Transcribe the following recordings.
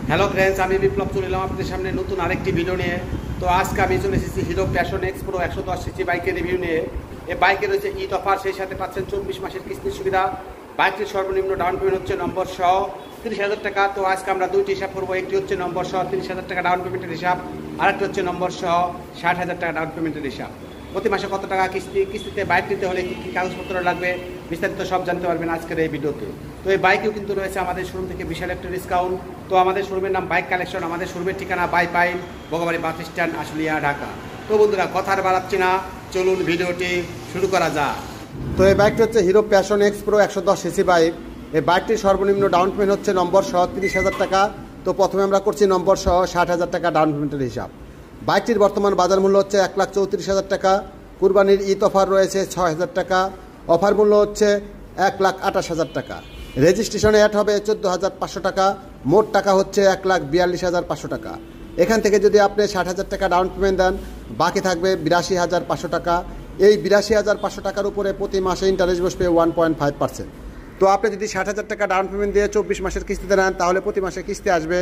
Hello friends, আমি বিপ্লব চলে এলাম আপনাদের সামনে নতুন আরেকটি ভিডিও নিয়ে। তো আজকে আমি চলে এসেছি Hero Passion X Pro 110 CC বাইকের রিভিউ নিয়ে। এই বাইকে রয়েছে ঈদ অফার, সেই সাথে পাচ্ছেন 24 মাসের কিস্তির সুবিধা। বাইকটির সর্বনিম্ন ডাউন পেমেন্ট হচ্ছে নম্বর সহ 30,000 টাকা। তো আজকে আমরা দুইটি হিসাব করবো। একটি হচ্ছে নম্বর সহ 30,000 টাকা ডাউন পেমেন্টের হিসাব, আরেকটি হচ্ছে নম্বর সহ 60,000 টাকা ডাউন পেমেন্টের হিসাব। প্রতি মাসে কত টাকা কিস্তিতে বাইক নিতে হলে কী কী কাগজপত্র লাগবে বিস্তারিত সব জানতে পারবেন আজকের এই ভিডিওতে। তো এই বাইকেও কিন্তু রয়েছে আমাদের শোরুম থেকে বিশাল একটা ডিসকাউন্ট। তো আমাদের শোরুমের নাম বাইক কালেকশন, আমাদের শোরুমের ঠিকানা Baipail, Bogabari bus stand, Ashulia, Dhaka. তো বন্ধুরা, কথা আর বাড়াচ্ছি না, চলুন ভিডিওটি শুরু করা যাক। তো এই বাইকটি হচ্ছে Hero Passion X Pro 110 CC bike. এই বাইকটির সর্বনিম্ন ডাউন পেমেন্ট হচ্ছে নম্বর সহ 30,000 টাকা। তো প্রথমে আমরা করছি নম্বর সহ 60,000 টাকা ডাউন পেমেন্টের হিসাব। বাইকটির বর্তমান বাজার মূল্য হচ্ছে 1,34,000 টাকা। কুরবানির ঈদ অফার রয়েছে 6,000 টাকা। অফার মূল্য হচ্ছে 1,28,000 টাকা। রেজিস্ট্রেশনে অ্যাড হবে 14,500 টাকা। মোট টাকা হচ্ছে 1,42,500 টাকা। এখান থেকে যদি আপনি 60,000 টাকা ডাউন পেমেন্ট দেন, বাকি থাকবে 82,500 টাকা। এই 82,500 টাকার উপরে প্রতি মাসে ইন্টারেস্ট বসবে 1.5%। তো আপনি যদি 60,000 টাকা ডাউন পেমেন্ট দিয়ে 24 মাসের কিস্তিতে নেন, তাহলে প্রতি মাসে কিস্তি আসবে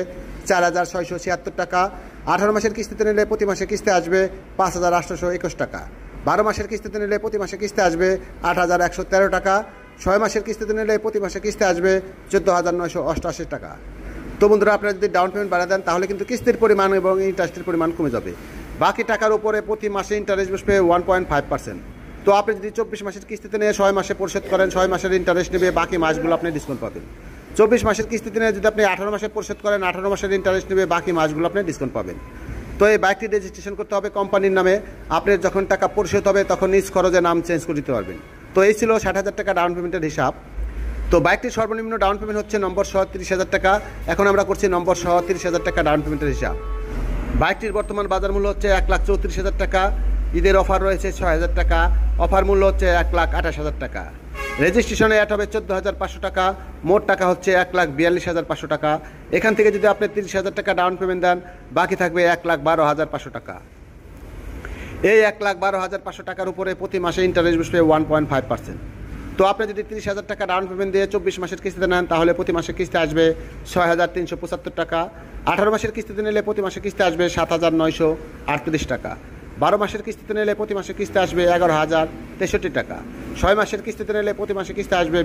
4,676 টাকা। 18 মাসের কিস্তিতে নিলে প্রতি মাসে কিস্তি আসবে 5,821 টাকা। 12 মাসের কিস্তিতে নিলে প্রতি মাসে কিস্তি আসবে 8,113 টাকা। 6 মাসের কিস্তিতে নিলে প্রতি মাসে কিস্তি আসবে 14,988 টাকা। তো বন্ধুরা, আপনারা যদি ডাউন পেমেন্ট বাড়া দেন, তাহলে কিন্তু কিস্তির পরিমাণ এবং ইন্টারেস্টের পরিমাণ কমে যাবে। বাকি টাকার উপরে প্রতি মাসে ইন্টারেস্ট বসবে 1.5%। তো আপনি যদি 24 মাসের কিস্তিতে নিয়ে 6 মাসে পরিশোধ করেন, 6 মাসের ইন্টারেস্ট নেবে, বাকি মাসগুলো আপনি ডিসকাউন্ট পাবেন। 24 মাসের কিস্তিতে নিয়ে যদি আপনি 18 মাসে পরিশোধ করেন, 18 মাসের ইন্টারেস্ট নেবে, বাকি মাসগুলো আপনি ডিসকাউন্ট পাবেন। তো এই বাইকটি রেজিস্ট্রেশন করতে হবে কোম্পানির নামে। আপনি যখন টাকা পরিশোধ হবে, তখন নিজ খরচে নাম চেঞ্জ করে দিতে পারবেন। তো এই ছিল 60,000 টাকা ডাউন পেমেন্টের হিসাব। তো বাইকটির সর্বনিম্ন ডাউন পেমেন্ট হচ্ছে নম্বর সহ 30,000 টাকা। এখন আমরা করছি নম্বর সহ 30,000 টাকা ডাউন পেমেন্টের হিসাব। বাইকটির বর্তমান বাজার মূল্য হচ্ছে 1,34,000 টাকা। ঈদের অফার রয়েছে 6,000 টাকা। অফার মূল্য হচ্ছে 1,28,000 টাকা। রেজিস্ট্রেশনে অ্যাড হবে 14,500 টাকা। মোট টাকা হচ্ছে 1,42,500 টাকা। এখান থেকে যদি আপনি 30,000 টাকা ডাউন পেমেন্ট দেন, বাকি থাকবে 1,12,500 টাকা। এই 1,12,500 টাকার উপরে প্রতি মাসে ইন্টারেস্ট বসবে 1.5%। তো আপনি যদি 30,000 টাকা ডাউন পেমেন্ট দিয়ে 24 মাসের কিস্তিতে নেন, তাহলে প্রতি মাসে কিস্তি আসবে 6,375 টাকা। 18 মাসের কিস্তিতে নিলে প্রতি মাসে কিস্তি আসবে 7,938 টাকা। 12 মাসের কিস্তিতে নিলে প্রতি মাসে কিস্তি আসবে 11,063 টাকা। 6 মাসের কিস্তিতে নিলে প্রতি মাসে কিস্তি আসবে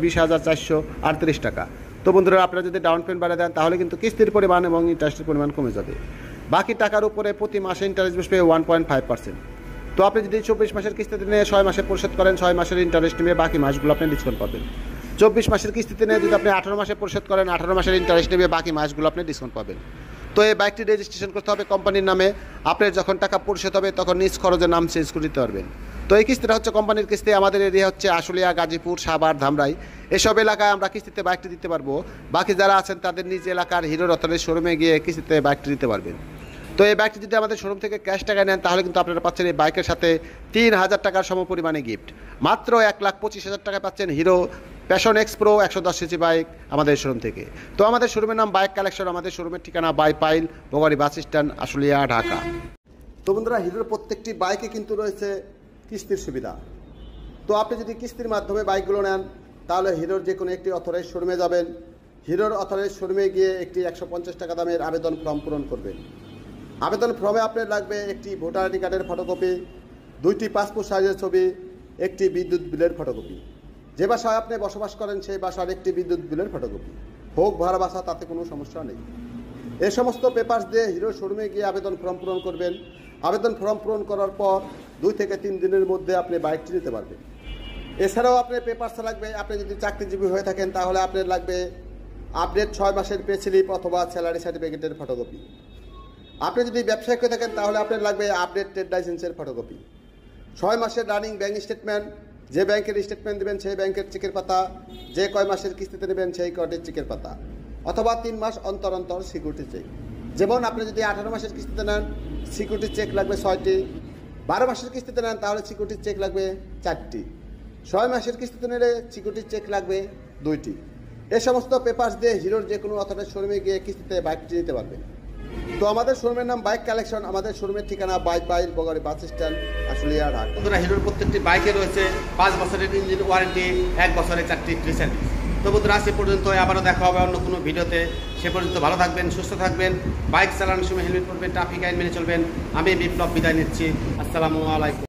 20,438 টাকা। তো বন্ধুরা, আপনারা যদি ডাউন পেমেন্ট বাড়িয়ে দেন, তাহলে কিন্তু কিস্তির পরিমাণ এবং ইন্টারেস্টের পরিমাণ কমে যাবে। বাকি টাকার উপরে প্রতি মাসে ইন্টারেস্ট বসবে 1.5%। তো আপনি যদি 24 মাসের কিস্তিতে নিয়ে 6 মাসে পরিশোধ করেন, 6 মাসের ইন্টারেস্ট নেবে, বাকি মাসগুলো আপনি ডিসকাউন্ট পাবেন। 24 মাসের কিস্তিতে নিয়ে যদি আপনি 18 মাসে পরিশোধ করেন, 18 মাসের ইন্টারেস্ট নেবে, বাকি মাসগুলো আপনি ডিসকাউন্ট পাবেন। তো এই বাইকটি রেজিস্ট্রেশন করতে হবে কোম্পানির নামে। আপনার যখন টাকা পরিশোধ হবে, তখন নিজ খরচের নাম চেঞ্জ করে দিতে পারবেন। তো এই কিস্তিটা হচ্ছে কোম্পানির কিস্তি। আমাদের এরিয়া হচ্ছে আশুলিয়া, গাজীপুর, সাভার, ধামরাই। এসব এলাকায় আমরা কিস্তিতে বাইকটি দিতে পারবো। বাকি যারা আছেন, তাদের নিজ এলাকার হিরো রতনের শোরুমে গিয়ে কিস্তিতে বাইকটি দিতে পারবেন। তো এই বাইকটি যদি আমাদের শোরুম থেকে ক্যাশ টাকায় নেন, তাহলে কিন্তু আপনারা পাচ্ছেন এই বাইকের সাথে 3,000 টাকার সমপরিমাণে গিফট। মাত্র 1,25,000 টাকায় পাচ্ছেন Hero Passion X Pro 110 CC bike আমাদের শোরুম থেকে। তো আমাদের শোরুমের নাম বাইক কালেকশন, আমাদের শোরুমের ঠিকানা Baipail, Bogabari bus stand, Ashulia, Dhaka. তো বন্ধুরা, হিরোর প্রত্যেকটি বাইকে কিন্তু রয়েছে কিস্তির সুবিধা। তো আপনি যদি কিস্তির মাধ্যমে বাইকগুলো নেন, তাহলে হিরোর যে কোনো একটি অথরাইজড শোরুমে যাবেন। হিরোর অথরাইজড শোরুমে গিয়ে একটি 150 টাকা দামের আবেদন ফর্ম পূরণ করবেন। আবেদন ফর্মে আপনার লাগবে একটি ভোটার আইডি কার্ডের ফটোকপি, 2টি পাসপোর্ট সাইজের ছবি, একটি বিদ্যুৎ বিলের ফটোকপি। যে বাসায় আপনি বসবাস করেন, সেই বাসার একটি বিদ্যুৎ বিলের ফটোকপি হোক ভাড়া বাসা, তাতে কোনো সমস্যা নেই। এই সমস্ত পেপারস দিয়ে হিরো শোরুমে গিয়ে আবেদন ফর্ম পূরণ করবেন। আবেদন ফর্ম পূরণ করার পর 2 থেকে 3 দিনের মধ্যে আপনি বাইকটি নিতে পারবেন। এছাড়াও আপনার পেপারস লাগবে, আপনি যদি চাকরিজীবী হয়ে থাকেন, তাহলে আপনার লাগবে আপডেট 6 মাসের পে স্লিপ অথবা স্যালারি সার্টিফিকেটের ফটোকপি। আপনি যদি ব্যবসায়িক হয়ে থাকেন, তাহলে আপনার লাগবে আপডেট ট্রেড লাইসেন্সের ফটোকপি। 6 মাসের রানিং ব্যাঙ্ক স্টেটমেন্ট, যে ব্যাংকের স্টেটমেন্ট দেবেন সেই ব্যাংকের চেকের পাতা, যে কয় মাসের কিস্তিতে নেবেন সেই কয়টির চেকের পাতা, অথবা 3 মাস অন্তর অন্তর সিকিউরিটি চেক। যেমন আপনি যদি 18 মাসের কিস্তিতে নেন, সিকিউরিটি চেক লাগবে 6টি। 12 মাসের কিস্তিতে নেন, তাহলে সিকিউরিটি চেক লাগবে 4টি। 6 মাসের কিস্তিতে নিলে সিকিউরিটি চেক লাগবে 2টি। এই সমস্ত পেপারস দিয়ে হিরোর যে কোনো অথরাইজড শোরুমে গিয়ে কিস্তিতে বাইকটি নিতে পারবেন। তো আমাদের শোরুমের নাম বাইক কালেকশন, আমাদের শোরুমের ঠিকানা Baipail, Bogabari bus stand, Ashulia, Dhaka. বন্ধুরা, হিরোর প্রত্যেকটি বাইকে রয়েছে 5 বছরের ইঞ্জিন ওয়ারেন্টি, 1 বছরের 4টি ফ্রি সার্ভিস। তো বন্ধুরা, আজ পর্যন্ত, আবারও দেখা হবে অন্য কোনো ভিডিওতে। সে পর্যন্ত ভালো থাকবেন, সুস্থ থাকবেন, বাইক চালানোর সময় হেলমেট পরবেন, ট্রাফিক আইন মেনে চলবেন। আমি বিপ্লব বিদায় নিচ্ছি। আসসালামু আলাইকুম।